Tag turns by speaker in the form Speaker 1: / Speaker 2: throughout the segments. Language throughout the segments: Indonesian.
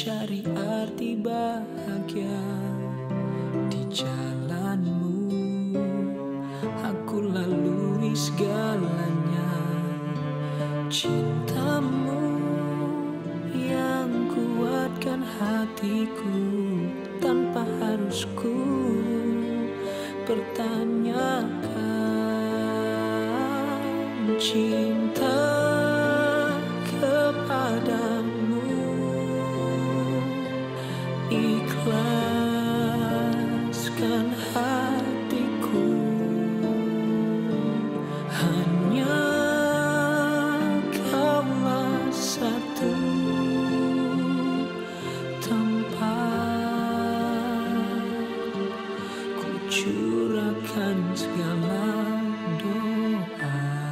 Speaker 1: mencari arti bahagia di jalanmu. Aku lalui segalanya, cintamu yang kuatkan hatiku tanpa harus ku pertanyakan. Cinta kepadamu, ikhlaskan hatiku. Hanya kaulah satu tempat ku curahkan segala doa.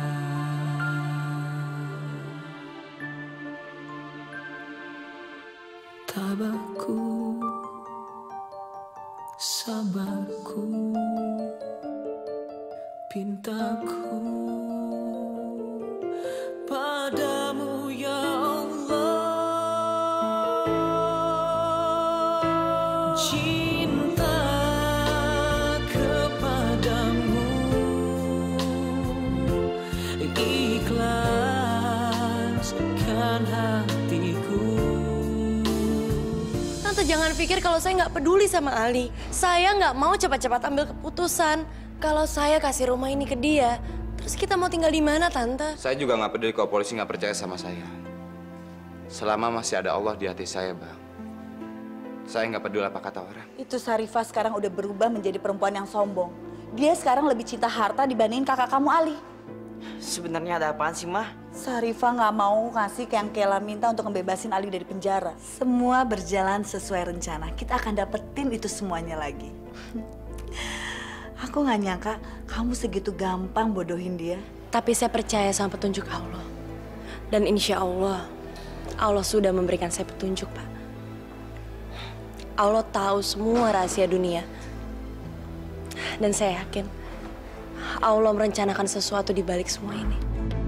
Speaker 1: Tabahku, sabarku, pintaku padamu ya Allah. Cinta kepadamu, ikhlaskan hatiku.
Speaker 2: Tante jangan pikir kalau saya nggak peduli sama Ali. Saya nggak mau cepat-cepat ambil keputusan. Kalau saya kasih rumah ini ke dia, terus kita mau tinggal di mana, Tante?
Speaker 3: Saya juga nggak peduli kalau polisi nggak percaya sama saya. Selama masih ada Allah di hati saya, Bang. Saya nggak peduli apa kata orang.
Speaker 4: Itu Syarifah sekarang udah berubah menjadi perempuan yang sombong. Dia sekarang lebih cinta harta dibandingin kakak kamu Ali.
Speaker 5: Sebenarnya ada apaan sih, Mah?
Speaker 4: Syarifah nggak mau ngasih yang Kela minta untuk ngebebasin Ali dari penjara. Semua berjalan sesuai rencana. Kita akan dapetin itu semuanya lagi. Aku nggak nyangka kamu segitu gampang bodohin dia.
Speaker 2: Tapi saya percaya sama petunjuk Allah. Dan insya Allah, Allah sudah memberikan saya petunjuk, Pak. Allah tahu semua rahasia dunia. Dan saya yakin Allah merencanakan sesuatu di balik semua ini.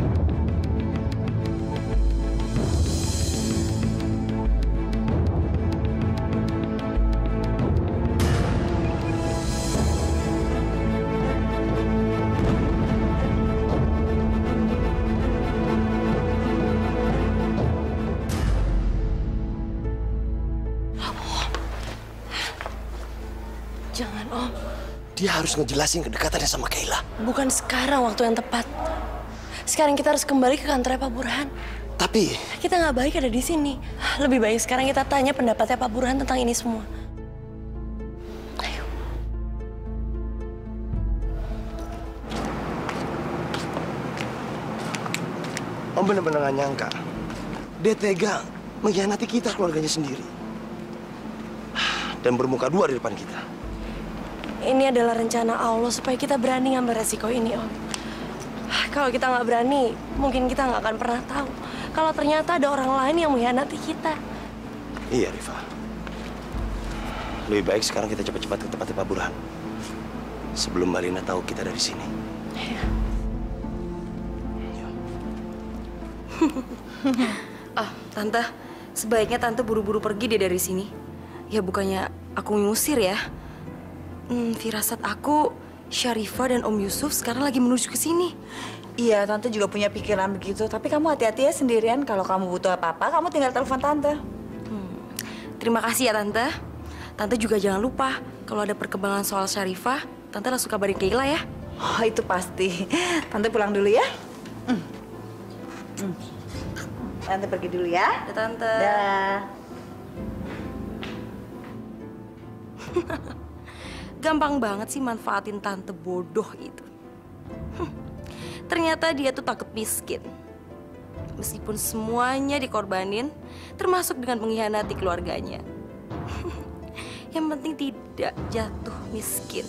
Speaker 2: Jangan, Om.
Speaker 6: Dia harus ngejelasin kedekatannya sama Kayla.
Speaker 2: Bukan sekarang waktu yang tepat. Sekarang kita harus kembali ke kantornya Pak Burhan.
Speaker 6: Tapi
Speaker 2: kita nggak baik ada di sini. Lebih baik sekarang kita tanya pendapatnya Pak Burhan tentang ini semua. Ayo.
Speaker 6: Om bener-bener gak nyangka dia tega mengkhianati kita, keluarganya sendiri. Dan bermuka dua di depan kita.
Speaker 2: Ini adalah rencana Allah supaya kita berani ngambil resiko ini, Om. Kalau kita nggak berani, mungkin kita nggak akan pernah tahu kalau ternyata ada orang lain yang mengkhianati kita.
Speaker 6: Iya, Rifa. Lebih baik sekarang kita cepat-cepat ke tempatnya Pak Burhan. Sebelum Mbak Lina tahu kita dari sini.
Speaker 2: Iya.
Speaker 7: Tante, sebaiknya Tante buru-buru pergi deh dari sini. Ya bukannya aku ngusir ya. Firasat aku, Syarifah dan Om Yusuf sekarang lagi menuju ke sini.
Speaker 4: Iya, Tante juga punya pikiran begitu. Tapi kamu hati-hati ya sendirian. Kalau kamu butuh apa-apa, kamu tinggal telepon Tante.
Speaker 7: Terima kasih ya Tante. Tante juga jangan lupa, kalau ada perkembangan soal Syarifah, Tante langsung kabarin Kayla ya.
Speaker 4: Oh, itu pasti. Tante pulang dulu ya. Tante pergi dulu ya.
Speaker 7: Ya Tante.
Speaker 4: Dah.
Speaker 7: Gampang banget sih manfaatin tante bodoh itu. Ternyata dia tuh takut miskin. Meskipun semuanya dikorbanin, termasuk dengan mengkhianati keluarganya. Yang penting tidak jatuh miskin.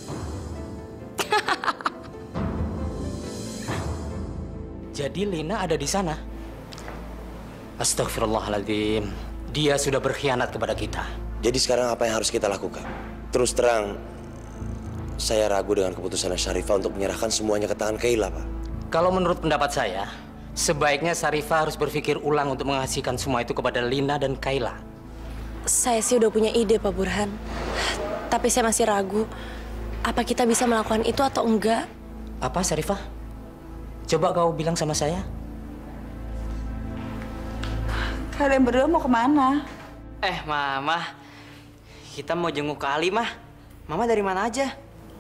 Speaker 8: Jadi Lina ada di sana? Astagfirullahaladzim. Dia sudah berkhianat kepada kita.
Speaker 6: Jadi sekarang apa yang harus kita lakukan? Terus terang, saya ragu dengan keputusan Syarifah untuk menyerahkan semuanya ke tangan Kayla, Pak.
Speaker 8: Kalau menurut pendapat saya, sebaiknya Syarifah harus berpikir ulang untuk mengasihkan semua itu kepada Lina dan Kayla.
Speaker 2: Saya sih udah punya ide, Pak Burhan. Tapi saya masih ragu, apa kita bisa melakukan itu atau enggak?
Speaker 8: Apa, Syarifah? Coba kau bilang sama saya.
Speaker 4: Kalian berdua mau kemana?
Speaker 5: Mama. Kita mau jenguk Ali, Mah. Mama dari mana aja?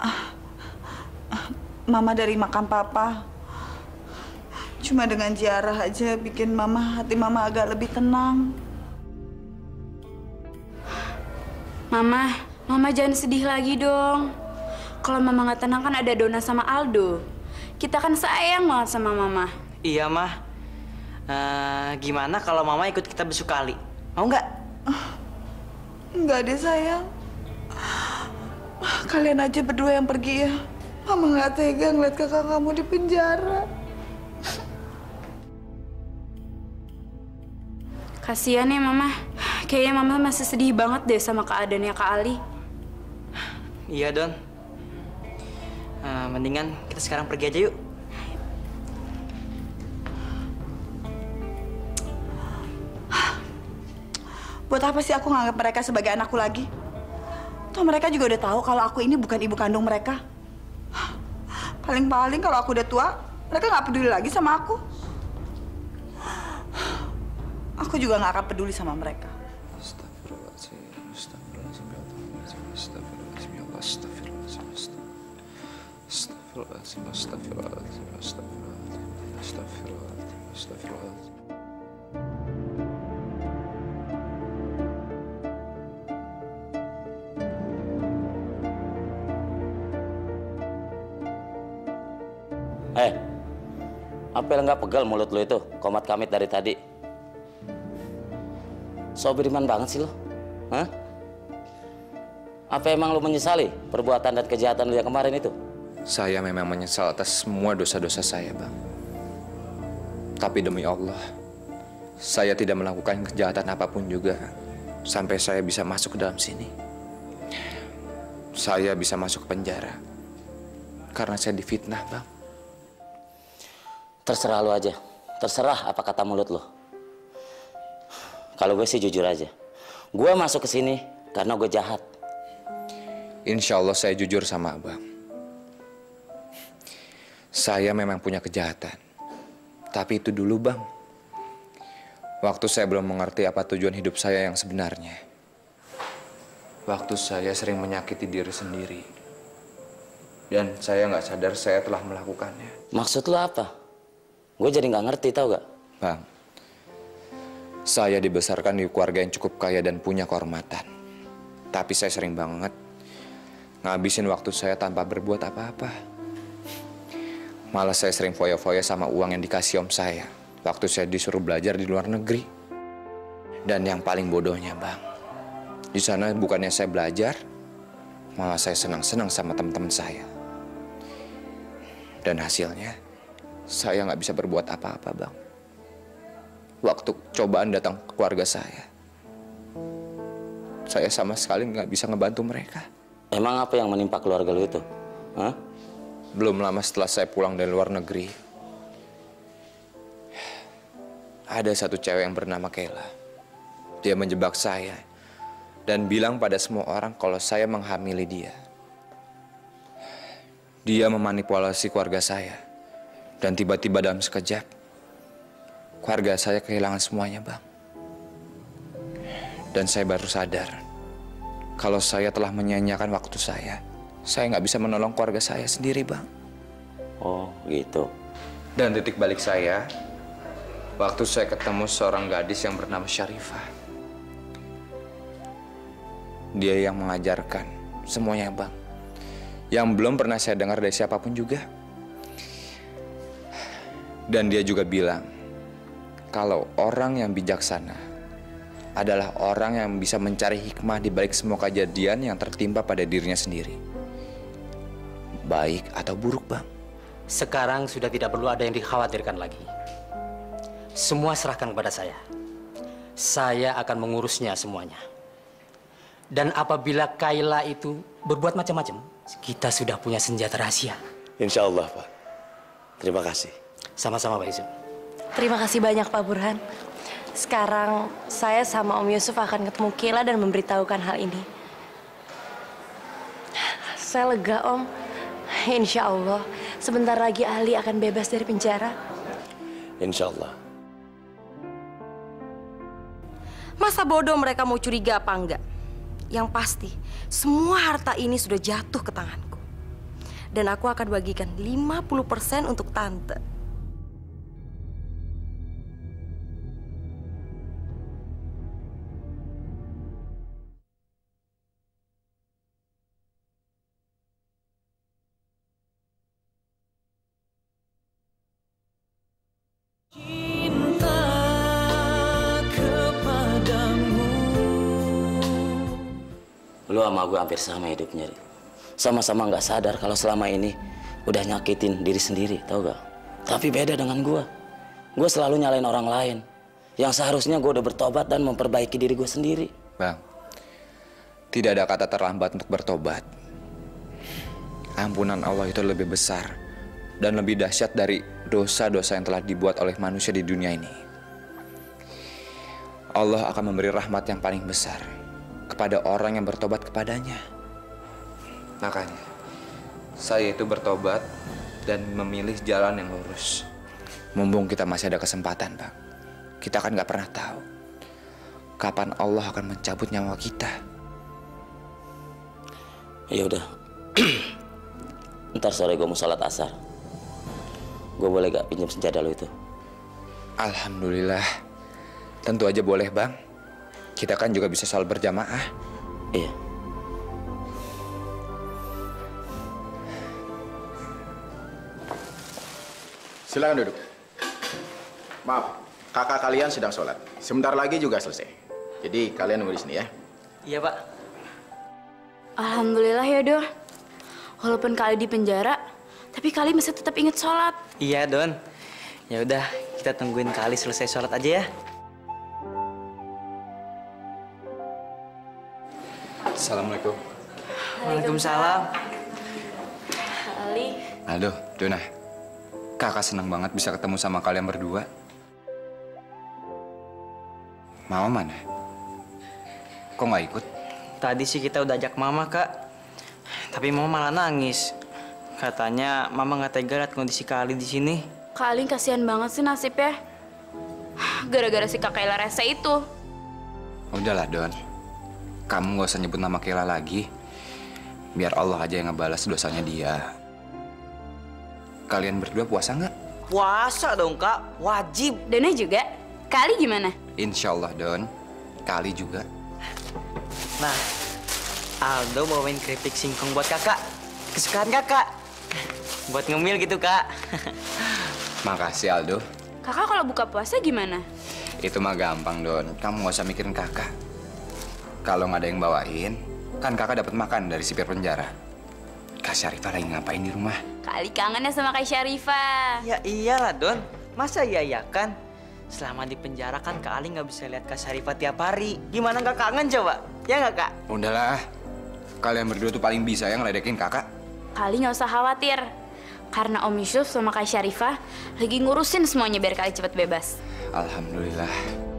Speaker 4: Mama dari makam Papa. Cuma dengan ziarah aja bikin hati Mama agak lebih tenang.
Speaker 9: Mama jangan sedih lagi dong. Kalau Mama nggak tenang kan ada Dona sama Aldo. Kita kan sayang banget sama Mama.
Speaker 5: Iya, Mah. Gimana kalau Mama ikut kita besuk Ali? Mau nggak?
Speaker 4: Enggak deh sayang. Kalian aja berdua yang pergi ya. Mama nggak tega ngeliat kakak kamu di penjara.
Speaker 9: Kasian ya Mama. Kayaknya Mama masih sedih banget deh sama keadaannya Kak Ali.
Speaker 5: Iya, Don. Mendingan kita sekarang pergi aja yuk.
Speaker 4: Buat apa sih aku nganggap mereka sebagai anakku lagi? Toh mereka juga udah tahu kalau aku ini bukan ibu kandung mereka. Paling-paling kalau aku udah tua, mereka nggak peduli lagi sama aku. Aku juga nggak akan peduli sama mereka.
Speaker 3: Astagfirullahaladzim, astagfirullahaladzim, ya Allah, astagfirullahaladzim, ya Allah, astagfirullahaladzim, astagfirullahaladzim, astagfirullahaladzim, astagfirullahaladzim, astagfirullahaladzim, astagfirullahaladzim.
Speaker 10: Apa yang nggak pegal mulut lo itu, komat kamit dari tadi? So beriman banget sih lo, hah? Apa emang lo menyesali perbuatan dan kejahatan lo yang kemarin itu?
Speaker 3: Saya memang menyesal atas semua dosa-dosa saya, Bang. Tapi demi Allah, saya tidak melakukan kejahatan apapun juga sampai saya bisa masuk ke dalam sini. Saya bisa masuk ke penjara karena saya difitnah, Bang.
Speaker 10: Terserah lo aja, terserah apa kata mulut lo. Kalau gue sih jujur aja, gue masuk ke sini karena gue jahat.
Speaker 3: Insya Allah saya jujur sama Abang. Saya memang punya kejahatan. Tapi itu dulu, Bang. Waktu saya belum mengerti apa tujuan hidup saya yang sebenarnya. Waktu saya sering menyakiti diri sendiri. Dan saya nggak sadar saya telah melakukannya.
Speaker 10: Maksud lo apa? Gue jadi nggak ngerti, tau gak?
Speaker 3: Bang, saya dibesarkan di keluarga yang cukup kaya dan punya kehormatan. Tapi saya sering banget ngabisin waktu saya tanpa berbuat apa-apa. Malah saya sering foya-foya sama uang yang dikasih om saya waktu saya disuruh belajar di luar negeri. Dan yang paling bodohnya, Bang, di sana bukannya saya belajar, malah saya senang-senang sama teman-teman saya. Dan hasilnya, saya nggak bisa berbuat apa-apa, Bang. Waktu cobaan datang ke keluarga saya sama sekali nggak bisa ngebantu mereka.
Speaker 10: Emang apa yang menimpa keluarga lu itu? Hah?
Speaker 3: Belum lama setelah saya pulang dari luar negeri, ada satu cewek yang bernama Kayla. Dia menjebak saya dan bilang pada semua orang kalau saya menghamili dia. Dia memanipulasi keluarga saya. Dan tiba-tiba dalam sekejap, keluarga saya kehilangan semuanya, Bang. Dan saya baru sadar kalau saya telah menyia-nyiakan waktu saya. Saya nggak bisa menolong keluarga saya sendiri, Bang.
Speaker 10: Oh, gitu.
Speaker 3: Dan titik balik saya, waktu saya ketemu seorang gadis yang bernama Syarifah. Dia yang mengajarkan semuanya, Bang. Yang belum pernah saya dengar dari siapapun juga. Dan dia juga bilang, kalau orang yang bijaksana adalah orang yang bisa mencari hikmah di balik semua kejadian yang tertimpa pada dirinya sendiri. Baik atau buruk, Bang.
Speaker 8: Sekarang sudah tidak perlu ada yang dikhawatirkan lagi. Semua serahkan kepada saya. Saya akan mengurusnya semuanya. Dan apabila Kayla itu berbuat macam-macam, kita sudah punya senjata rahasia.
Speaker 6: Insya Allah, Pak. Terima kasih.
Speaker 8: Sama-sama, Pak Izun.
Speaker 2: Terima kasih banyak, Pak Burhan. Sekarang saya sama Om Yusuf akan ketemu Kayla dan memberitahukan hal ini. Saya lega, Om. Insya Allah, sebentar lagi Ali akan bebas dari penjara.
Speaker 6: Insya Allah.
Speaker 7: Masa bodoh mereka mau curiga apa enggak? Yang pasti, semua harta ini sudah jatuh ke tanganku. Dan aku akan bagikan 50% untuk tante.
Speaker 10: Lu sama gue hampir sama hidupnya, Ri. Sama-sama nggak sadar kalau selama ini udah nyakitin diri sendiri, tau gak? Tapi beda dengan gue. Gue selalu nyalain orang lain. Yang seharusnya gue udah bertobat dan memperbaiki diri gue sendiri.
Speaker 3: Bang, tidak ada kata terlambat untuk bertobat. Ampunan Allah itu lebih besar dan lebih dahsyat dari dosa-dosa yang telah dibuat oleh manusia di dunia ini. Allah akan memberi rahmat yang paling besar kepada orang yang bertobat kepadanya. Makanya, saya itu bertobat dan memilih jalan yang lurus. Mumpung kita masih ada kesempatan, Bang. Kita kan nggak pernah tahu kapan Allah akan mencabut nyawa kita.
Speaker 10: Ya udah, ntar sore gue mau sholat asar. Gue boleh gak pinjam sejadah lo itu?
Speaker 3: Alhamdulillah, tentu aja boleh, Bang. Kita kan juga bisa sholat berjamaah.
Speaker 10: Iya.
Speaker 11: Silakan duduk. Maaf, kakak kalian sedang sholat. Sebentar lagi juga selesai. Jadi kalian nunggu di sini ya.
Speaker 5: Iya, Pak.
Speaker 9: Alhamdulillah ya, Do. Walaupun Kali di penjara, tapi Kali masih tetap ingat sholat.
Speaker 5: Iya, Don. Ya udah, kita tungguin Kali selesai sholat aja ya.
Speaker 3: Assalamualaikum.
Speaker 5: Waalaikumsalam.
Speaker 2: Ali.
Speaker 3: Aduh, Dona. Kakak senang banget bisa ketemu sama kalian berdua. Mama mana? Kok nggak ikut?
Speaker 5: Tadi sih kita udah ajak Mama, Kak. Tapi Mama malah nangis. Katanya Mama nggak tega liat kondisi Kali di sini.
Speaker 9: Kali kasihan banget sih nasibnya. Gara-gara si Kak Kayla rese itu.
Speaker 3: Udahlah, Don. Kamu nggak usah nyebut nama Kayla lagi. Biar Allah aja yang ngebalas dosanya dia. Kalian berdua puasa nggak?
Speaker 5: Puasa dong, Kak. Wajib.
Speaker 9: Dona juga. Kali gimana?
Speaker 3: Insya Allah, Don. Kali juga.
Speaker 5: Nah, Aldo bawain keripik singkong buat kakak. Kesukaan kakak. Buat ngemil gitu, Kak.
Speaker 3: Makasih, Aldo.
Speaker 9: Kakak kalau buka puasa gimana?
Speaker 3: Itu mah gampang, Don. Kamu nggak usah mikirin kakak. Kalau nggak ada yang bawain, kan kakak dapat makan dari sipir penjara. Kak Syarifah lagi ngapain di rumah?
Speaker 9: Kali kangennya sama Kak Syarifah.
Speaker 5: Ya iyalah, Don. Masa iya kan? Selama di penjara kan Kak Ali nggak bisa lihat Kak Syarifah tiap hari. Gimana nggak kangen coba? Ya nggak, Kak?
Speaker 3: Udahlah. Kalian berdua tuh paling bisa yang ngeledekin kakak.
Speaker 9: Kali nggak usah khawatir. Karena Om Yusuf sama Kak Syarifah lagi ngurusin semuanya biar Kali cepat bebas.
Speaker 3: Alhamdulillah.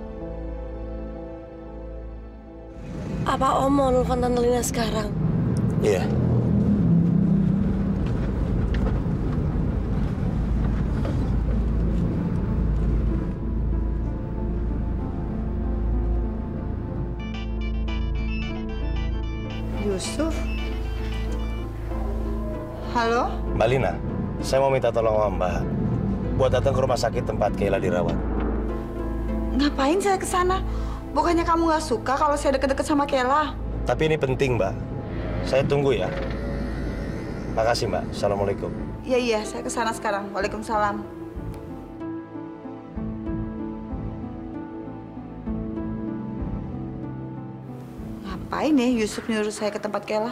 Speaker 2: Apa Om mau nelfon Tante Lina sekarang?
Speaker 6: Iya.
Speaker 4: Yusuf? Halo?
Speaker 6: Mbak Lina, saya mau minta tolong sama Mbak buat datang ke rumah sakit tempat Kayla dirawat.
Speaker 4: Ngapain saya ke sana? Bukannya kamu nggak suka kalau saya deket-deket sama Kayla?
Speaker 6: Tapi ini penting, Mbak. Saya tunggu ya. Makasih, Mbak. Assalamualaikum.
Speaker 4: Iya, saya ke sana sekarang. Waalaikumsalam. Ngapain ya Yusuf nyuruh saya ke tempat Kayla?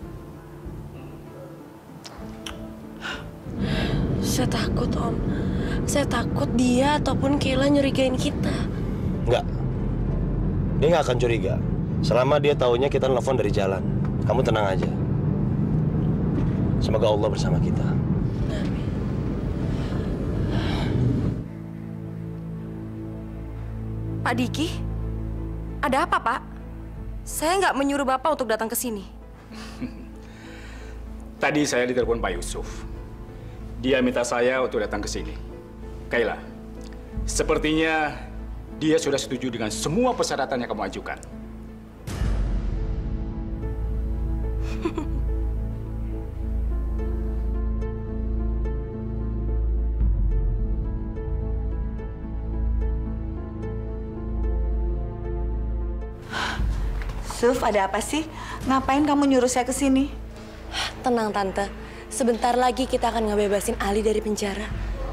Speaker 2: Saya takut, Om. Saya takut dia ataupun Kayla nyurigain kita.
Speaker 6: Enggak. Dia nggak akan curiga. Selama dia taunya kita nelfon dari jalan. Kamu tenang aja. Semoga Allah bersama kita.
Speaker 2: Amin.
Speaker 7: Pak Diki, ada apa, Pak? Saya nggak menyuruh Bapak untuk datang ke sini.
Speaker 12: Tadi saya ditelepon Pak Yusuf. Dia minta saya untuk datang ke sini. Kayla, sepertinya dia sudah setuju dengan semua persyaratan yang kamu ajukan.
Speaker 4: Suf, ada apa sih? Ngapain kamu nyuruh saya ke sini?
Speaker 2: Tenang, Tante. Sebentar lagi kita akan ngebebasin Ali dari penjara.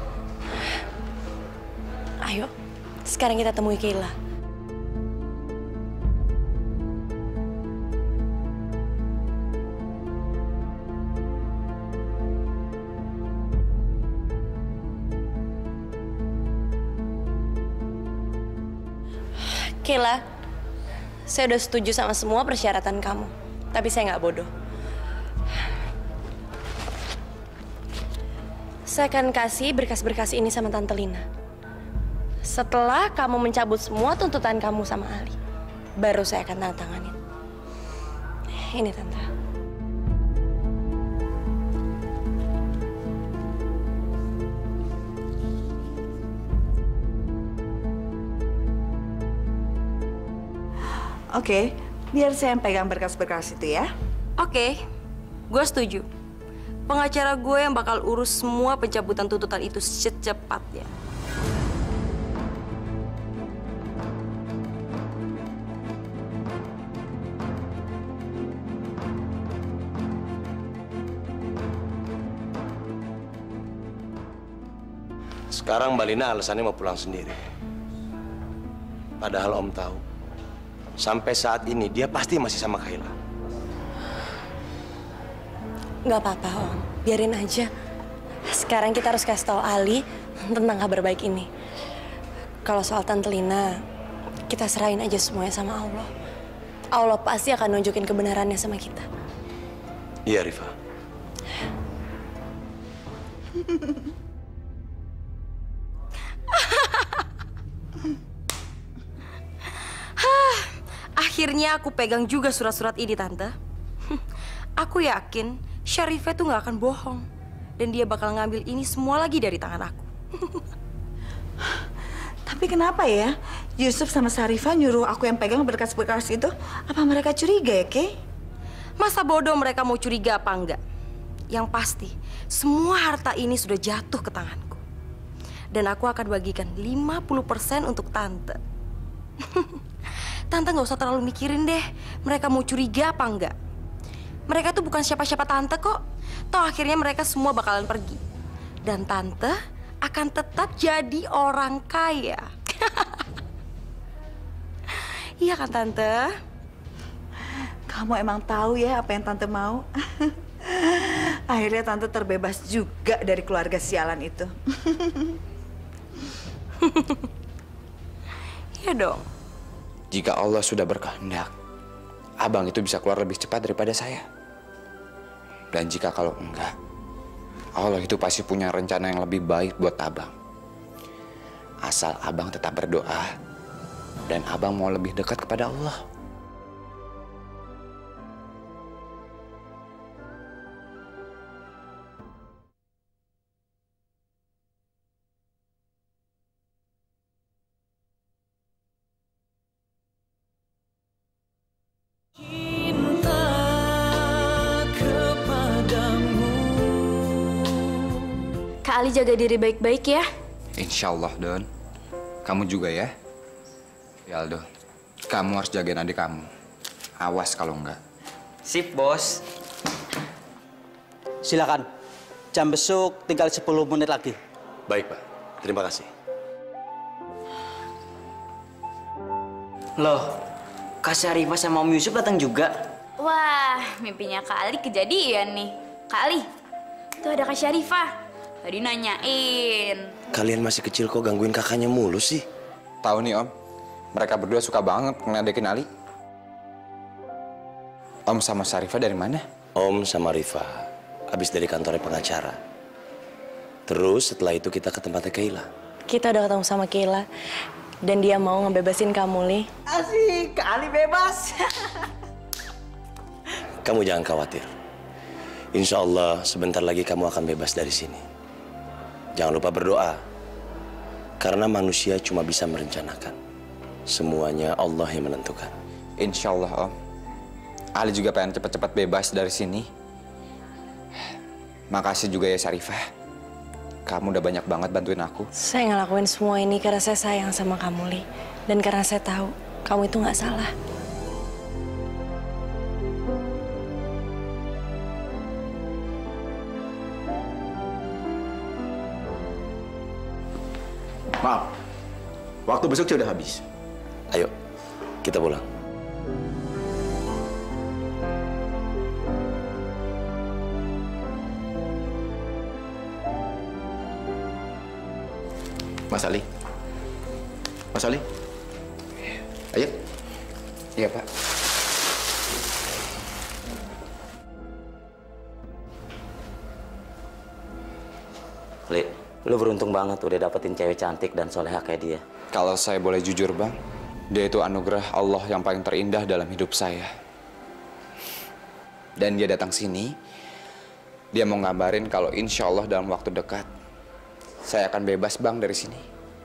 Speaker 2: Ayo, sekarang kita temui Kayla. Kayla, saya udah setuju sama semua persyaratan kamu. Tapi saya nggak bodoh. Saya akan kasih berkas-berkas ini sama Tante Lina. Setelah kamu mencabut semua tuntutan kamu sama Ali, baru saya akan tanda tanganin. Ini, Tante.
Speaker 4: Oke, biar saya yang pegang berkas-berkas itu ya.
Speaker 7: Oke, gue setuju. Pengacara gue yang bakal urus semua pencabutan tuntutan itu secepatnya.
Speaker 6: Sekarang Mbak Lina alasannya mau pulang sendiri. Padahal Om tahu, sampai saat ini dia pasti masih sama Kayla.
Speaker 2: Nggak apa-apa, Om. Biarin aja. Sekarang kita harus kasih tahu Ali tentang kabar baik ini. Kalau soal Tante Lina, kita serahin aja semuanya sama Allah. Allah pasti akan nunjukin kebenarannya sama kita.
Speaker 6: Iya, Rifa.
Speaker 7: Akhirnya aku pegang juga surat-surat ini, Tante. Aku yakin Syarifah tuh nggak akan bohong. Dan dia bakal ngambil ini semua lagi dari tangan aku.
Speaker 4: Tapi kenapa ya Yusuf sama Syarifah nyuruh aku yang pegang berkas-berkas itu? Apa mereka curiga ya, Kay?
Speaker 7: Masa bodoh mereka mau curiga apa enggak? Yang pasti, semua harta ini sudah jatuh ke tanganku. Dan aku akan bagikan 50% untuk Tante. Tante nggak usah terlalu mikirin deh, mereka mau curiga apa enggak. Mereka tuh bukan siapa-siapa Tante kok. Toh akhirnya mereka semua bakalan pergi. Dan Tante akan tetap jadi orang kaya. Iya kan, Tante?
Speaker 4: Kamu emang tahu ya apa yang Tante mau? Akhirnya Tante terbebas juga dari keluarga sialan itu.
Speaker 7: Iya dong.
Speaker 3: Jika Allah sudah berkehendak, Abang itu bisa keluar lebih cepat daripada saya. Dan jika kalau enggak, Allah itu pasti punya rencana yang lebih baik buat Abang. Asal Abang tetap berdoa dan Abang mau lebih dekat kepada Allah.
Speaker 9: Kak Ali jaga diri baik-baik ya.
Speaker 3: Insya Allah, Don. Kamu juga ya. Ya, Aldo. Kamu harus jagain adik kamu. Awas kalau enggak.
Speaker 5: Sip, Bos.
Speaker 13: Silakan. Jam besuk tinggal 10 menit lagi.
Speaker 6: Baik, Pak. Terima kasih.
Speaker 5: Loh, Kak Syarifah sama Om Yusuf datang juga.
Speaker 9: Wah, mimpinya Kak Ali kejadian nih. Kak Ali, tuh ada Kak Syarifah. Tadi nanyain.
Speaker 6: Kalian masih kecil kok gangguin kakaknya mulu sih?
Speaker 3: Tahu nih, Om. Mereka berdua suka banget ngeledekin Ali. Om sama Syarifah dari mana?
Speaker 6: Om sama Rifa habis dari kantornya pengacara. Terus setelah itu kita ke tempatnya Kayla.
Speaker 2: Kita udah ketemu sama Kayla. Dan dia mau ngebebasin kamu, Li.
Speaker 5: Asik, Kak Ali bebas.
Speaker 6: Kamu jangan khawatir. Insya Allah sebentar lagi kamu akan bebas dari sini. Jangan lupa berdoa. Karena manusia cuma bisa merencanakan. Semuanya Allah yang menentukan.
Speaker 3: Insya Allah, Om. Ali juga pengen cepat-cepat bebas dari sini. Makasih juga ya, Syarifah. Kamu udah banyak banget bantuin aku.
Speaker 2: Saya ngelakuin semua ini karena saya sayang sama kamu, Li. Dan karena saya tahu kamu itu nggak salah.
Speaker 11: Maaf, waktu besok sudah habis.
Speaker 6: Ayo, kita pulang.
Speaker 11: Mas Ali. Mas Ali. Ayo.
Speaker 3: Iya, Pak.
Speaker 10: Li, lu beruntung banget udah dapetin cewek cantik dan soleha kayak dia.
Speaker 3: Kalau saya boleh jujur, Bang, dia itu anugerah Allah yang paling terindah dalam hidup saya. Dan dia datang sini, dia mau ngabarin kalau insya Allah dalam waktu dekat, saya akan bebas, Bang, dari sini.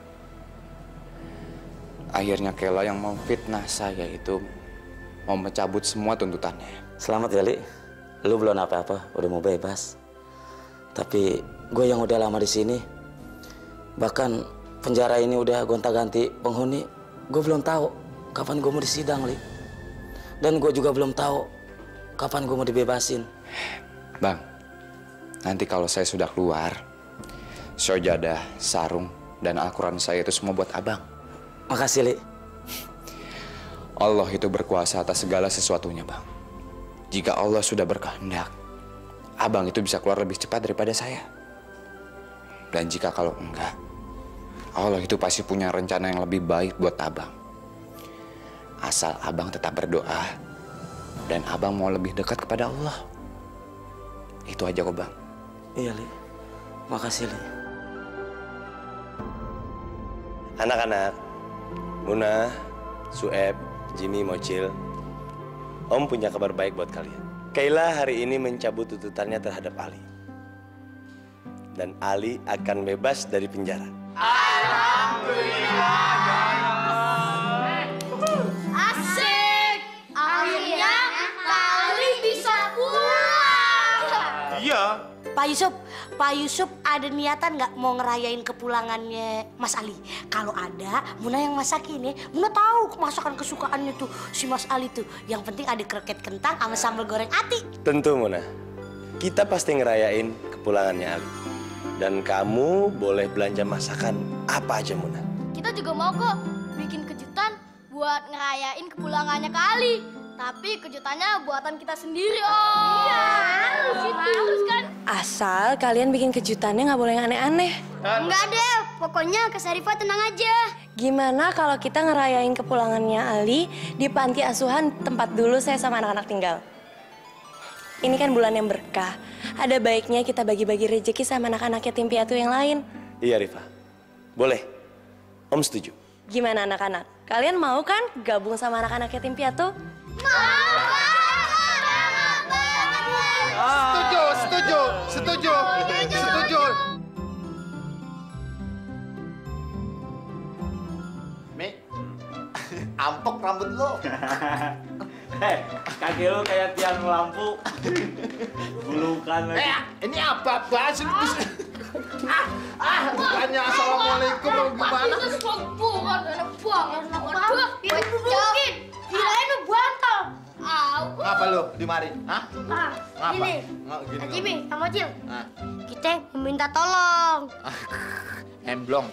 Speaker 3: Akhirnya Kela yang mau fitnah saya itu mau mencabut semua tuntutannya.
Speaker 10: Selamat ya, Li. Lu belum apa-apa, udah mau bebas. Tapi gue yang udah lama di sini, bahkan penjara ini udah gonta-ganti penghuni, gue belum tahu kapan gue mau disidang, Li. Dan gue juga belum tahu kapan gue mau dibebasin.
Speaker 3: Bang, nanti kalau saya sudah keluar, sajadah, sarung, dan Al-Quran saya itu semua buat abang.
Speaker 10: Makasih, Li.
Speaker 3: Allah itu berkuasa atas segala sesuatunya, Bang. Jika Allah sudah berkehendak, abang itu bisa keluar lebih cepat daripada saya. Dan jika kalau enggak, Allah itu pasti punya rencana yang lebih baik buat abang. Asal abang tetap berdoa, dan abang mau lebih dekat kepada Allah. Itu aja kok, Bang.
Speaker 10: Iya, Li. Makasih, Li.
Speaker 6: Anak-anak, Muna, Sueb, Jimmy, Mocil, Om punya kabar baik buat kalian. Kayla hari ini mencabut tuntutannya terhadap Ali. Dan Ali akan bebas dari penjara.
Speaker 14: Alhamdulillah. Asik. Akhirnya kali bisa pulang.
Speaker 15: Iya.
Speaker 16: Pak Yusuf ada niatan nggak mau ngerayain kepulangannya Mas Ali? Kalau ada, Muna yang masakin ya. Muna tahu masakan kesukaannya tuh si Mas Ali tuh. Yang penting ada kroket kentang sama sambal goreng ati.
Speaker 6: Tentu, Muna. Kita pasti ngerayain kepulangannya Ali. Dan kamu boleh belanja masakan apa aja, Muna.
Speaker 14: Kita juga mau kok bikin kejutan buat ngerayain kepulangannya kali. Tapi kejutannya buatan kita sendiri, Om. Iya, harus kan?
Speaker 2: Asal kalian bikin kejutannya nggak boleh yang aneh-aneh.
Speaker 14: Enggak deh, pokoknya Kak Syarifah tenang aja.
Speaker 2: Gimana kalau kita ngerayain kepulangannya Ali di panti asuhan tempat dulu saya sama anak-anak tinggal? Ini kan bulan yang berkah. Ada baiknya kita bagi-bagi rezeki sama anak-anak yatim piatu yang lain.
Speaker 6: Iya, Rifa. Boleh. Om setuju.
Speaker 2: Gimana anak-anak? Kalian mau kan gabung sama anak-anak yatim piatu?
Speaker 15: Setuju. Mi, ampok rambut lo.
Speaker 5: Kaki lu kayak tiang lampu. Bulukan lagi.
Speaker 15: Ini apa-apaan sih? Bukannya assalamualaikum atau gimana?
Speaker 14: Itu bukan enak banget. Waduh, ini bubukin. Kirain lu bantal.
Speaker 15: Ngapa lu di mari? Hah? Ngapa?
Speaker 14: Gini.
Speaker 15: Gini.
Speaker 14: Jimmy, Kang Mocil.
Speaker 15: Hah?
Speaker 14: Kita meminta tolong.
Speaker 15: Emblong.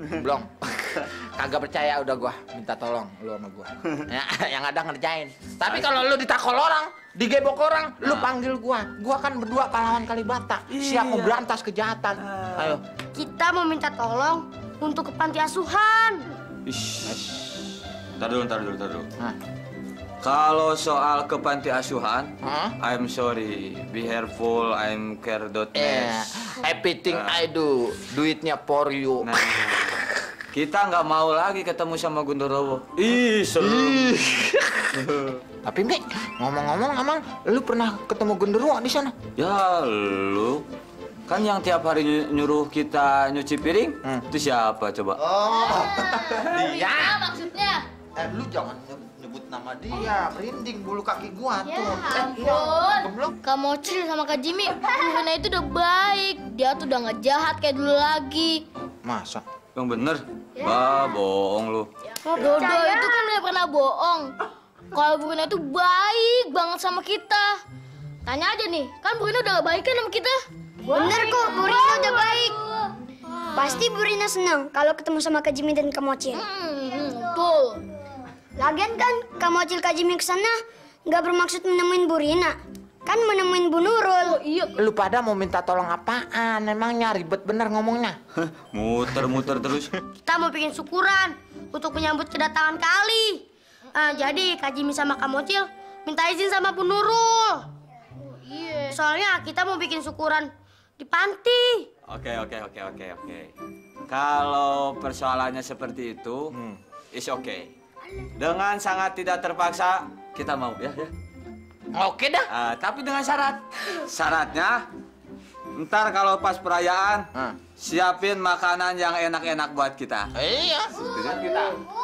Speaker 15: Kagak percaya udah gua minta tolong lu sama gua. Ya, yang ada ngerjain. Tapi kalau lu ditakol orang, digebok orang, lu panggil gua. Gua kan berdua pahlawan Kalibata, siap memberantas kejahatan. Ayo.
Speaker 14: Kita mau minta tolong untuk ke panti asuhan.
Speaker 17: Tar dulu. Kalau soal ke panti asuhan, I'm sorry. Be careful, I'm care.net.
Speaker 15: Everything I do, duitnya for you.
Speaker 17: kita nggak mau lagi ketemu sama Gundorowo. Ih, serem.
Speaker 15: Tapi Mbak, ngomong-ngomong, emang lu pernah ketemu Gundorowo di sana?
Speaker 17: Ya lu, kan yang tiap hari nyuruh kita nyuci piring, itu siapa coba?
Speaker 15: Oh,
Speaker 14: Dia maksudnya.
Speaker 15: Lu jangan nyebut nama dia, merinding bulu kaki gua
Speaker 14: Ya
Speaker 15: tuh.
Speaker 14: ampun. Kak Mocil sama Kak Jimmy, Burina itu udah baik. Dia tuh udah nggak jahat kayak dulu lagi.
Speaker 15: Masa?
Speaker 17: Yang bener? Bah, bohong lu.
Speaker 14: Dodo itu kan udah pernah bohong. Kalau Burina itu baik banget sama kita. Tanya aja nih, kan Burina udah gak baik kan sama kita?
Speaker 18: Bener kok, Burina udah baik. Pasti Burina senang kalau ketemu sama Kak Jimmy dan Kak Mocil.
Speaker 14: Betul.
Speaker 18: Lagian kan Kak Mocil Kak Jimmy kesana nggak bermaksud menemuin Burina. Kan menemuin Bu Nurul.
Speaker 14: Iya.
Speaker 15: Lu pada mau minta tolong apaan? Emangnya ribet bener ngomongnya.
Speaker 17: Muter-muter terus.
Speaker 18: Kita mau bikin syukuran untuk menyambut kedatangan Kak Ali. Jadi Kak Jimmy sama Kak Mocil minta izin sama Bu Nurul.
Speaker 14: Iya.
Speaker 18: Soalnya kita mau bikin syukuran di panti.
Speaker 17: Oke. Kalau persoalannya seperti itu, is okay. Dengan sangat tidak terpaksa, kita mau ya.
Speaker 15: Oke dah.
Speaker 17: Tapi dengan syarat. Syaratnya, ntar kalau pas perayaan, siapin makanan yang enak-enak buat kita.
Speaker 15: Iya.
Speaker 17: Setuju kita.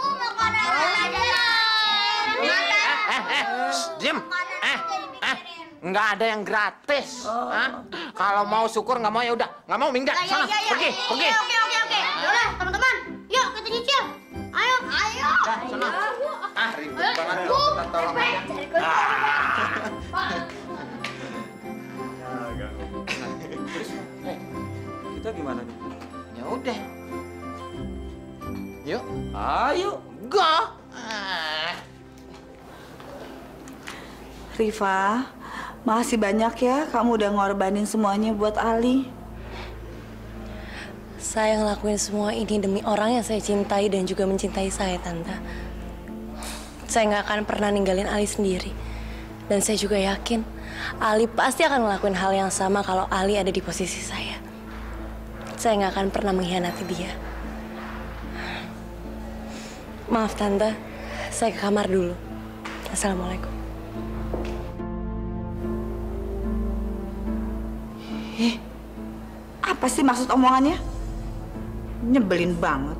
Speaker 15: Jim. Nggak ada yang gratis. Kalau mau syukur nggak mau ya udah. Nggak mau minggat. Sana, pergi.
Speaker 18: Oke. Yaudah, teman-teman. Yuk, kita nyicil. Ayo.
Speaker 15: Sana. Ribet banget. Kita tolong aja.
Speaker 17: Kita gimana nih?
Speaker 15: Ya udah. Yuk.
Speaker 17: Ayo.
Speaker 15: Go.
Speaker 4: Rifa, makasih banyak ya kamu udah ngorbanin semuanya buat Ali.
Speaker 2: Saya ngelakuin semua ini demi orang yang saya cintai dan juga mencintai saya, Tante. Saya nggak akan pernah ninggalin Ali sendiri. Dan saya juga yakin Ali pasti akan ngelakuin hal yang sama kalau Ali ada di posisi saya. Saya nggak akan pernah mengkhianati dia. Maaf, Tante. Saya ke kamar dulu. Assalamualaikum.
Speaker 4: Apa sih maksud omongannya? Nyebelin banget.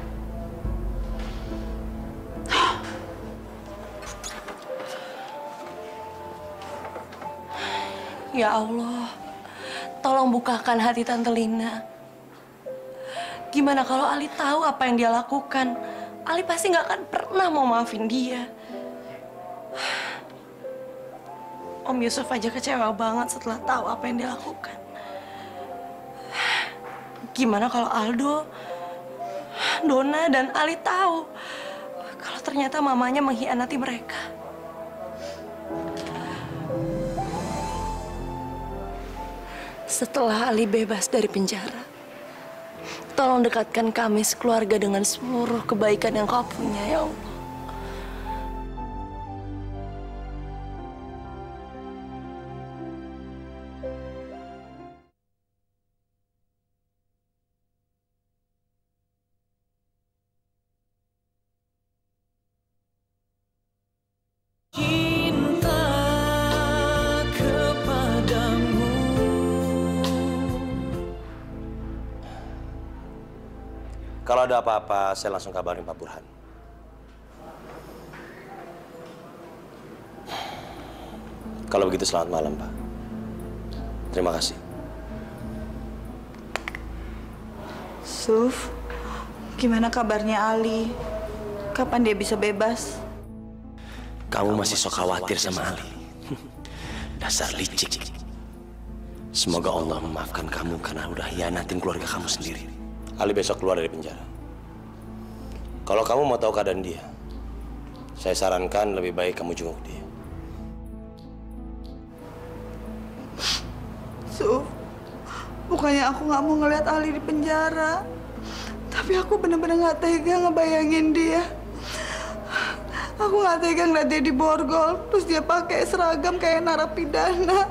Speaker 2: Ya Allah, tolong bukakan hati Tante Lina. Gimana kalau Ali tahu apa yang dia lakukan? Ali pasti nggak akan pernah mau maafin dia. Om Yusuf aja kecewa banget setelah tahu apa yang dia lakukan. Gimana kalau Aldo, Dona, dan Ali tahu kalau ternyata mamanya mengkhianati mereka? Setelah Ali bebas dari penjara, tolong dekatkan kami sekeluarga dengan seluruh kebaikan yang Kau punya, ya Allah.
Speaker 1: Cinta kepadamu.
Speaker 6: Kalau ada apa-apa, saya langsung kabarin Pak Burhan. Kalau begitu selamat malam, Pak. Terima kasih.
Speaker 4: Suf, gimana kabarnya Ali? Kapan dia bisa bebas?
Speaker 6: Kamu masih sok khawatir sama Ali. Dasar licik. Semoga Allah memaafkan kamu karena udah hianatin keluarga kamu sendiri. Ali besok keluar dari penjara. Kalau kamu mau tahu keadaan dia, saya sarankan lebih baik kamu jenguk dia.
Speaker 4: Suf, bukannya aku nggak mau ngeliat Ali di penjara, tapi aku bener-bener nggak tega ngebayangin dia. Aku nggak tega ngeliat dia di borgol, terus dia pakai seragam kayak narapidana.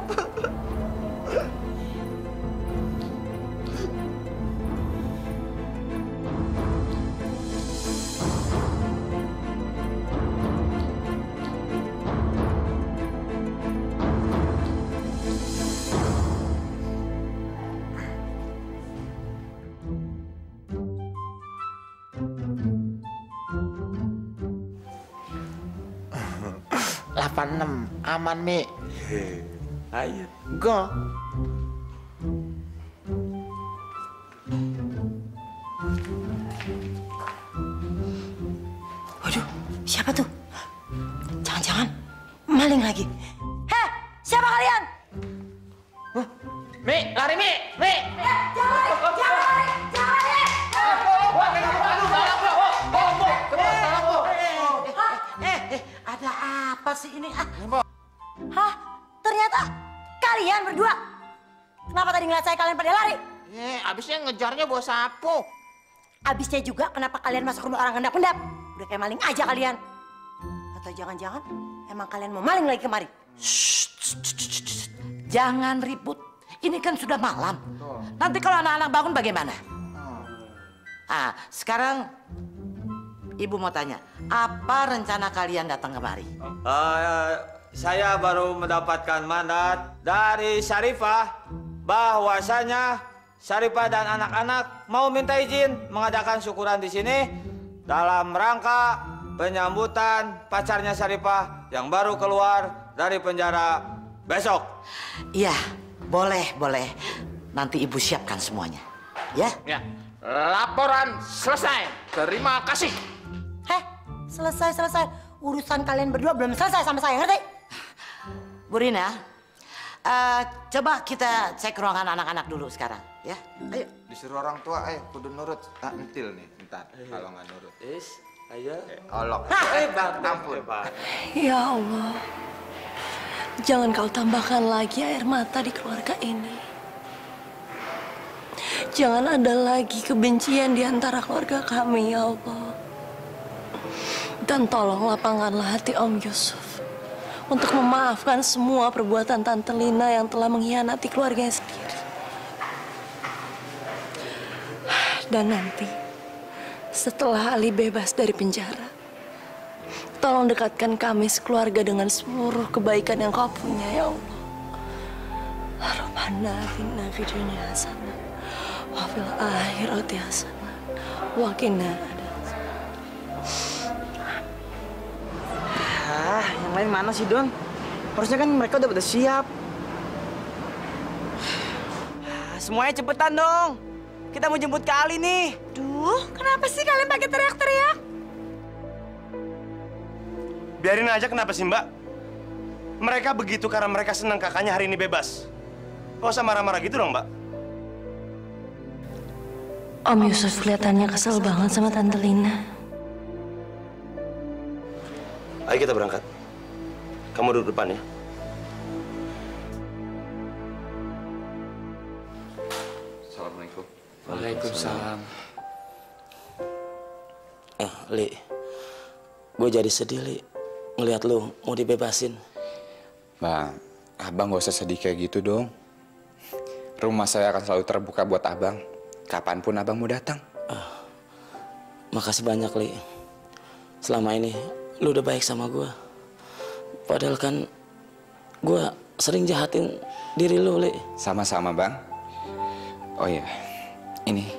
Speaker 15: 86. Aman, Mi.
Speaker 6: Ayo.
Speaker 15: Go.
Speaker 16: Waduh, siapa tuh? Jangan-jangan maling lagi. Heh, siapa kalian?
Speaker 15: Mi, lari Mi, Mi.
Speaker 16: Jangan lari, jangan lari. Ada apa sih ini? Hah? Ternyata kalian berdua. Kenapa tadi ngeliat saya kalian pada lari?
Speaker 15: Abisnya ngejarnya bawa sapu.
Speaker 16: Abisnya juga kenapa kalian masuk rumah orang gendap-gendap? Udah kayak maling aja kalian. Atau jangan-jangan emang kalian mau maling lagi kemari?
Speaker 19: Jangan ribut. Ini kan sudah malam. Nanti kalau anak-anak bangun bagaimana? Sekarang Ibu mau tanya, apa rencana kalian datang kemari?
Speaker 17: Saya baru mendapatkan mandat dari Syarifah bahwasanya Syarifah dan anak-anak mau minta izin mengadakan syukuran di sini dalam rangka penyambutan pacarnya Syarifah yang baru keluar dari penjara besok.
Speaker 19: Iya, boleh. Nanti Ibu siapkan semuanya. Ya?
Speaker 15: Ya. Laporan selesai. Terima kasih.
Speaker 16: Selesai. Urusan kalian berdua belum selesai sama saya, ngerti?
Speaker 19: Bu Rina, coba kita cek ruangan anak-anak dulu sekarang, ya? Ayo.
Speaker 15: Disuruh orang tua, ayo kudu nurut. Entil nih, entar. Kalau nggak nurut.
Speaker 17: Ayo.
Speaker 15: Olok. Ampun.
Speaker 2: Ya Allah, jangan kau tambahkan lagi air mata di keluarga ini. Jangan ada lagi kebencian di antara keluarga kami, ya Allah. Dan tolong lapangkanlah hati Om Yusuf untuk memaafkan semua perbuatan Tante Lina yang telah mengkhianati keluarganya sendiri. Dan nanti, setelah Ali bebas dari penjara, tolong dekatkan kami sekeluarga dengan seluruh kebaikan yang kau punya, ya Allah. Rabbana atina fid dunya hasanah wa fil akhirati hasanah wa qina.
Speaker 5: Yang lain mana sih, Don? Harusnya kan mereka udah pada siap. Semuanya cepetan dong. Kita mau jemput ke Ali nih.
Speaker 16: Duh, kenapa sih kalian pakai teriak-teriak?
Speaker 6: Biarin aja, kenapa sih, Mbak? Mereka begitu karena mereka senang kakaknya hari ini bebas. Gak usah marah-marah gitu dong, Mbak.
Speaker 2: Om Yusuf kelihatannya kesel banget sama Tante Lina.
Speaker 6: Ayo kita berangkat. Kamu duduk depan ya.
Speaker 3: Assalamualaikum.
Speaker 10: Waalaikumsalam. Li, gue jadi sedih, Li, ngelihat lu mau dibebasin.
Speaker 3: Bang, abang gak usah sedih kayak gitu dong. Rumah saya akan selalu terbuka buat abang. Kapanpun abang mau datang.
Speaker 10: Makasih banyak, Li. Selama ini lu udah baik sama gue. Padahal kan gue sering jahatin diri lu, Li.
Speaker 3: Sama-sama, Bang. Oh iya, ini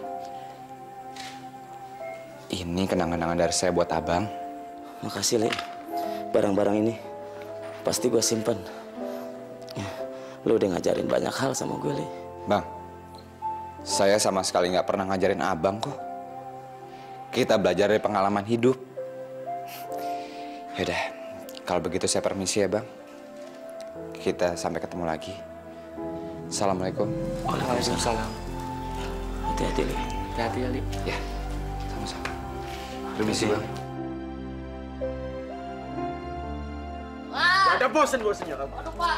Speaker 3: kenang-kenangan dari saya buat abang.
Speaker 10: Makasih, Li. Barang-barang ini pasti gue simpen. Lu udah ngajarin banyak hal sama gue, Li.
Speaker 3: Bang, saya sama sekali nggak pernah ngajarin abang kok. Kita belajar dari pengalaman hidup. Yaudah, kalau begitu saya permisi ya, Bang. Kita sampai ketemu lagi. Assalamualaikum.
Speaker 10: Waalaikumsalam. Hati-hati, Li.
Speaker 3: Hati-hati ya, Li. Ya, sama-sama. Permisi, Bang.
Speaker 6: Ada bosen-bosennya kamu.
Speaker 14: Aduh, Pak.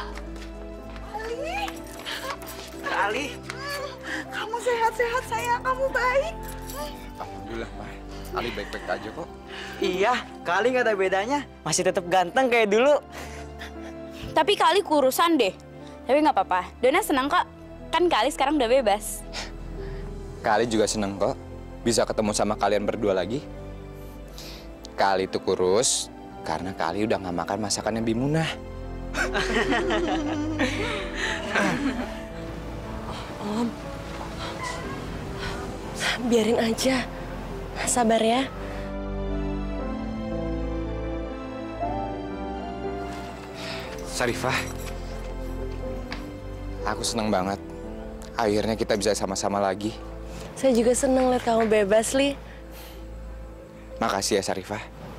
Speaker 4: Ali, kamu sehat-sehat sayang, kamu baik.
Speaker 3: Alhamdulillah, Pak. Ali baik-baik aja kok.
Speaker 5: Iya, Kali nggak ada bedanya. Masih tetap ganteng kayak dulu.
Speaker 9: Tapi Kali kurusan deh. Tapi nggak apa-apa. Dona senang kok. Kan Kali sekarang udah bebas.
Speaker 3: Kali juga seneng kok. Bisa ketemu sama kalian berdua lagi. Kali tuh kurus karena Kali udah nggak makan masakannya Bimunah.
Speaker 2: Om, biarin aja. Sabar ya.
Speaker 3: Sarifah, aku senang banget. Akhirnya kita bisa sama-sama lagi.
Speaker 2: Saya juga senang lihat kamu bebas, Li.
Speaker 3: Makasih ya, Sarifah.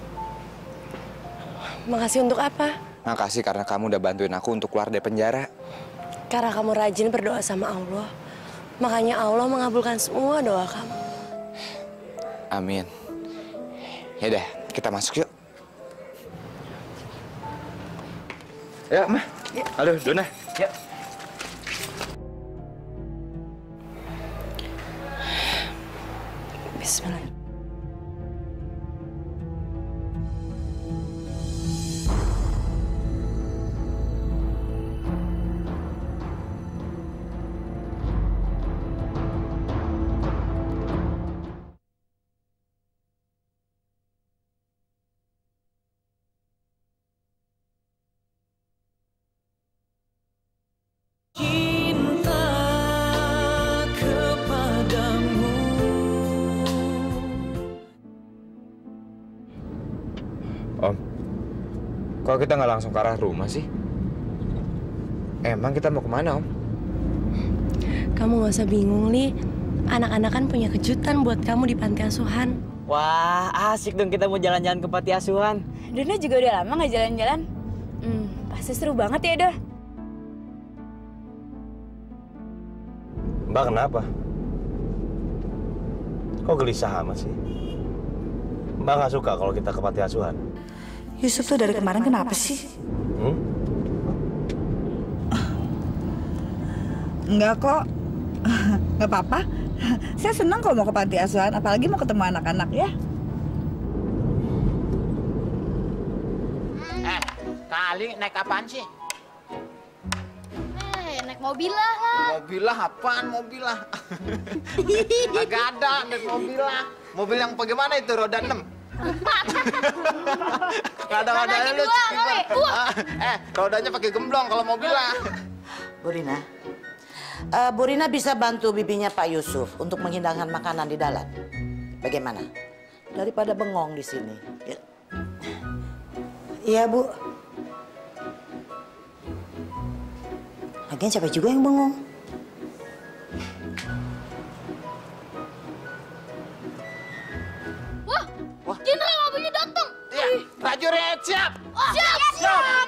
Speaker 2: Makasih untuk apa?
Speaker 3: Makasih karena kamu udah bantuin aku untuk keluar dari penjara.
Speaker 2: Karena kamu rajin berdoa sama Allah. Makanya Allah mengabulkan semua doa kamu.
Speaker 3: Amin. Ya udah, kita masuk yuk. Ya, Ma. Halo, Dona. Ya.
Speaker 2: Bismillah.
Speaker 3: Om, kok kita nggak langsung ke arah rumah sih? Emang kita mau kemana, Om?
Speaker 2: Kamu gak usah bingung, Li. Anak-anak kan punya kejutan buat kamu di panti asuhan.
Speaker 5: Wah, asik dong kita mau jalan-jalan ke panti asuhan.
Speaker 9: Dona juga udah lama nggak jalan-jalan. Pasti seru banget ya, Dona.
Speaker 6: Mbak kenapa? Kok gelisah amat sih? Mbak nggak suka kalau kita ke panti asuhan?
Speaker 4: Yusuf tuh dari kemarin kenapa sih? Enggak kok. Nggak apa-apa. Saya senang kok mau ke panti asuhan, apalagi mau ketemu anak-anak ya.
Speaker 15: Kali naik apaan sih?
Speaker 14: Naik mobilah lah.
Speaker 15: Mobilah apaan mobilah? Agak ada naik mobilah. Mobil yang bagaimana itu roda 6? Gak ada lu. Rodanya pakai gemblong kalau mobilah.
Speaker 19: Bu Rina bisa bantu bibinya Pak Yusuf untuk menghidangkan makanan di dalam. Bagaimana? Daripada bengong di sini. Ya.
Speaker 16: Iya, Bu. Lagian siapa juga yang bengong?
Speaker 14: Wah, Jenderal mobilnya datang.
Speaker 15: Iya, prajurit siap.
Speaker 14: Siap.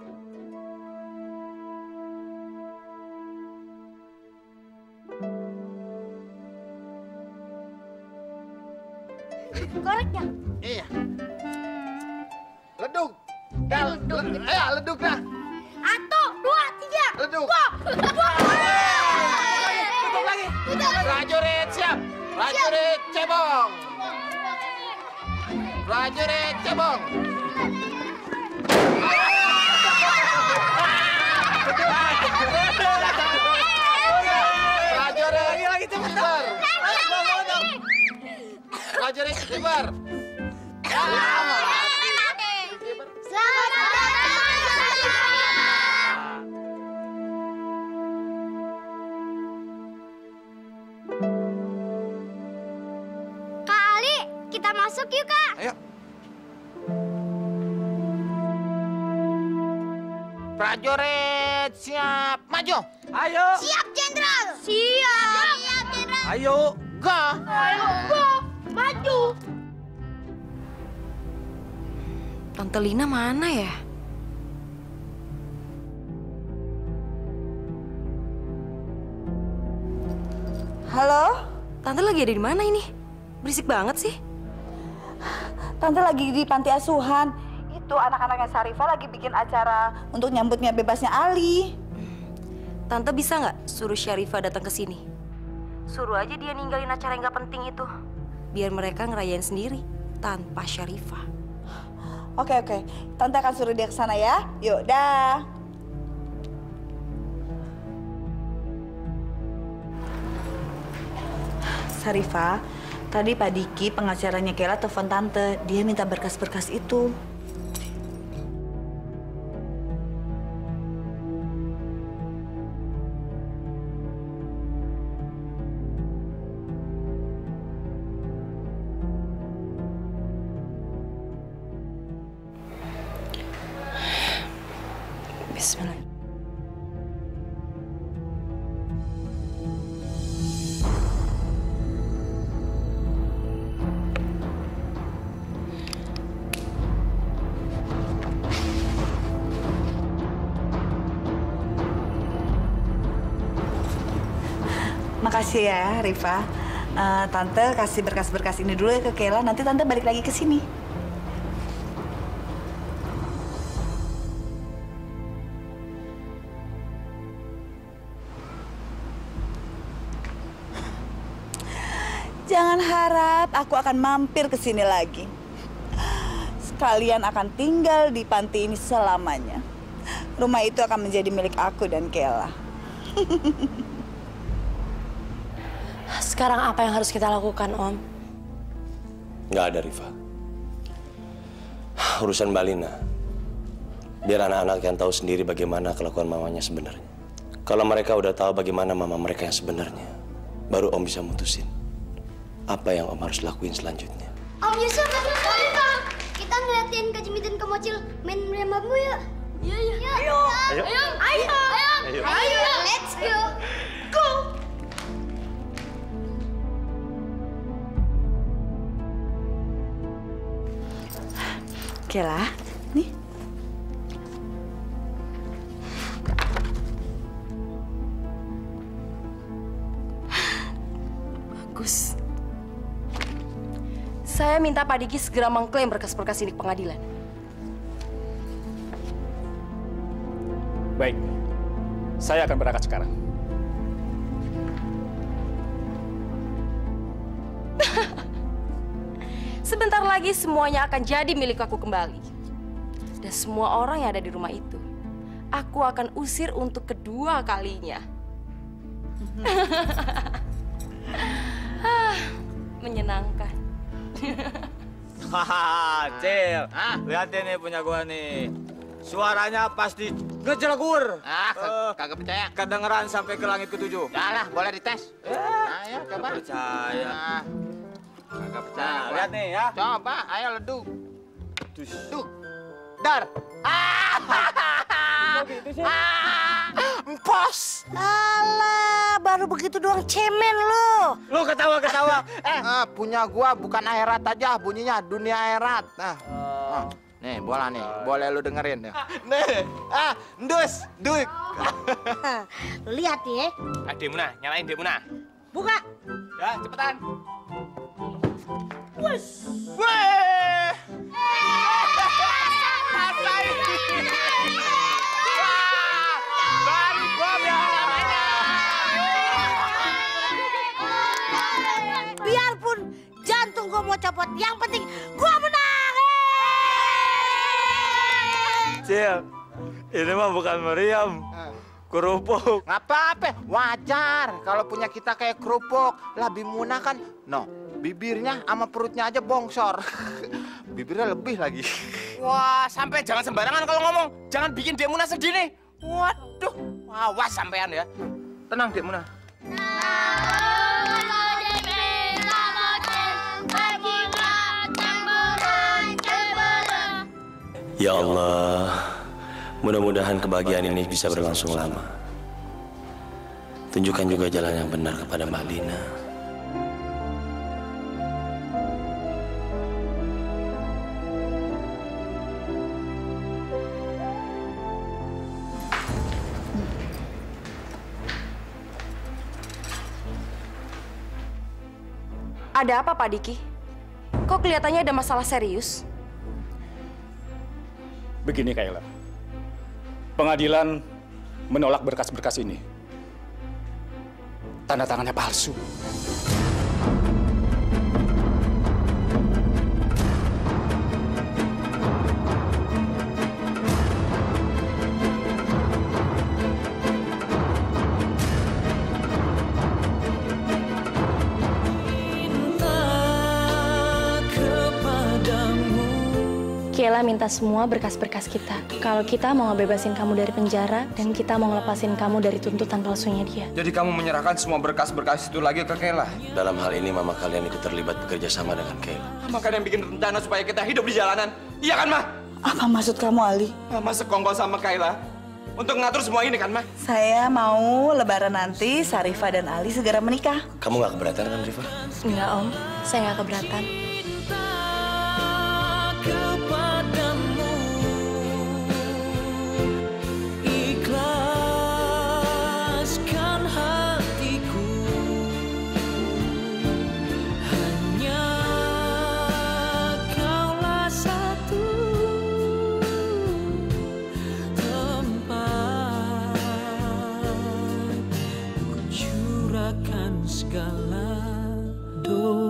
Speaker 18: Koreknya.
Speaker 15: Iya. Leduk. Leduk dah.
Speaker 14: 1, 2, 3.
Speaker 15: Leduk.
Speaker 14: Tutup
Speaker 15: lagi. Prajurit siap. Prajurit cebong. Prajurit cebong. Prajurit lagi cepat. Prajurit kibar.
Speaker 14: Kak Ali, kita masuk yuk, Kak.
Speaker 15: Ayo. Prajurit siap maju.
Speaker 17: Ayo.
Speaker 14: Siap, Jenderal. Siap, Jenderal.
Speaker 17: Ayo.
Speaker 15: Go.
Speaker 14: Ayo, go. Maju.
Speaker 7: Tante Lina mana ya?
Speaker 4: Halo?
Speaker 7: Tante lagi ada di mana ini? Berisik banget sih.
Speaker 4: Tante lagi di panti asuhan. Itu anak-anaknya Sarifah lagi bikin acara untuk nyambutnya bebasnya Ali.
Speaker 7: Tante bisa nggak suruh Syarifah datang ke sini? Suruh aja dia ninggalin acara yang nggak penting itu. Biar mereka ngerayain sendiri tanpa Syarifah.
Speaker 4: Oke. Tante akan suruh dia ke sana ya. Yuk, dah. Sarifah, tadi Pak Diki, pengacaranya Kela, telepon Tante. Dia minta berkas-berkas itu.
Speaker 2: Bismillah.
Speaker 4: Makasih ya, Rifa. Tante kasih berkas-berkas ini dulu ya ke Kayla, nanti Tante balik lagi ke sini. Jangan harap aku akan mampir ke sini lagi. Sekalian akan tinggal di panti ini selamanya. Rumah itu akan menjadi milik aku dan Kayla.
Speaker 2: Sekarang apa yang harus kita lakukan, Om?
Speaker 6: Nggak ada, Rifa. Urusan Mbak Lina. Biar anak-anak yang tahu sendiri bagaimana kelakuan mamanya sebenarnya. Kalau mereka udah tahu bagaimana mama mereka yang sebenarnya, baru Om bisa mutusin apa yang Om harus lakuin selanjutnya.
Speaker 14: Om Yusuf, kita ngeliatin Kak Jimmy dan Kak Mocil main meriam bambu ya? Iya, iya. Ayo. Ayo. Ayo. Ayo. Ayo. Let's go. Go.
Speaker 4: Kayla, nih.
Speaker 2: Bagus. Saya minta Pak Diki segera mengklaim berkas-berkas ini ke pengadilan.
Speaker 12: Baik, saya akan berangkat sekarang.
Speaker 2: Sebentar lagi semuanya akan jadi milik aku kembali. Dan semua orang yang ada di rumah itu, aku akan usir untuk kedua kalinya. Menyenangkan.
Speaker 17: Hahaha, Cil. Lihatin nih punya gua nih. Suaranya pasti ngejelegur.
Speaker 15: Kagak percaya.
Speaker 17: Kedengeran sampai ke langit ke-7.
Speaker 15: Yalah, boleh dites. Ayo, coba.
Speaker 17: Percaya. Kagak percaya.
Speaker 15: Nah,
Speaker 17: Lihat nih ya.
Speaker 15: Coba, ayo leduk. Duk. Dar.
Speaker 16: Empos. Alah, baru begitu doang cemen lo.
Speaker 17: Lu ketawa-ketawa.
Speaker 15: Punya gua bukan akhirat aja, bunyinya dunia akhirat. Nah. Nih, bola nih. Boleh lu dengerin ya. Nih. Ndus, duk.
Speaker 16: Lihat nih ya.
Speaker 6: Demuna, nyalain Demuna.
Speaker 16: Buka.
Speaker 6: Ya, cepetan.
Speaker 16: Wes.
Speaker 15: Weh.
Speaker 6: Balik bom ya.
Speaker 16: Biarpun jantung gua mau copot, yang penting gua menang.
Speaker 17: Cil, ini mah bukan meriam. Kerupuk.
Speaker 15: Nggak apa-apa, wajar. Kalau punya kita kayak kerupuk. Lah Bimuna kan, bibirnya sama perutnya aja bongsor. Bibirnya lebih lagi.
Speaker 6: Wah, sampai jangan sembarangan kalau ngomong. Jangan bikin Demuna sedih nih. Waduh, awas sampean ya. Tenang Demuna. Ya Allah, mudah-mudahan kebahagiaan ini bisa berlangsung lama. Tunjukkan juga jalan yang benar kepada Mbak Lina.
Speaker 2: Ada apa, Pak Diki? Kok kelihatannya ada masalah serius?
Speaker 12: Begini, Kayla. Pengadilan menolak berkas-berkas ini. Tanda tangannya palsu.
Speaker 2: Kayla minta semua berkas-berkas kita. Kalau kita mau ngebebasin kamu dari penjara dan kita mau ngelepasin kamu dari tuntutan palsunya dia.
Speaker 3: Jadi kamu menyerahkan semua berkas-berkas itu lagi ke Kayla?
Speaker 6: Dalam hal ini mama kalian ikut terlibat bekerja sama dengan Kayla.
Speaker 3: Mama kalian bikin rencana supaya kita hidup di jalanan. Iya kan, Ma?
Speaker 4: Apa maksud kamu, Ali?
Speaker 3: Mama sekongkol sama Kayla.
Speaker 6: untuk ngatur semua ini kan, Ma?
Speaker 4: Saya mau lebaran nanti Sarifah dan Ali segera menikah.
Speaker 6: Kamu nggak keberatan kan, Rifa?
Speaker 2: Enggak, Om. Saya nggak keberatan.
Speaker 1: Kepadamu ikhlaskan hatiku, hanya kaulah satu tempat ku curahkan segala doa.